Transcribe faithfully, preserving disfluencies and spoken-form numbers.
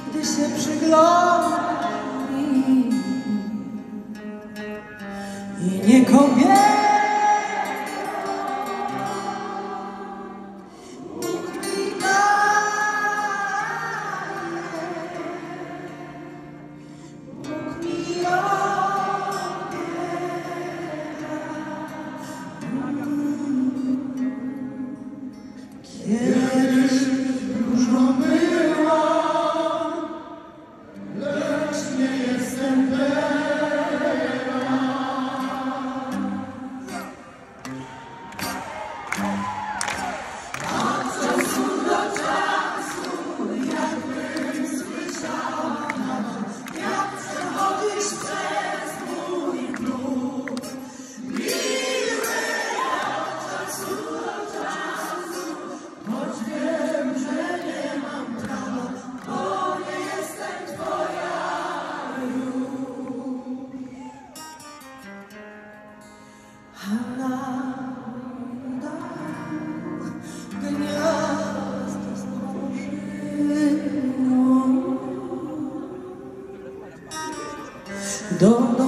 gdy się przygląda mi i nie kobieta. Kiedyś dużo było, lecz nie jestem teraz. A w czasu do czasu, jakbym słyszała, jak przechodzisz przez mój brud. Miły od czasu do czasu, choć wiem, że nie mam prawa, bo nie jestem twoja już. A na dach gniazdo stworzyło. Do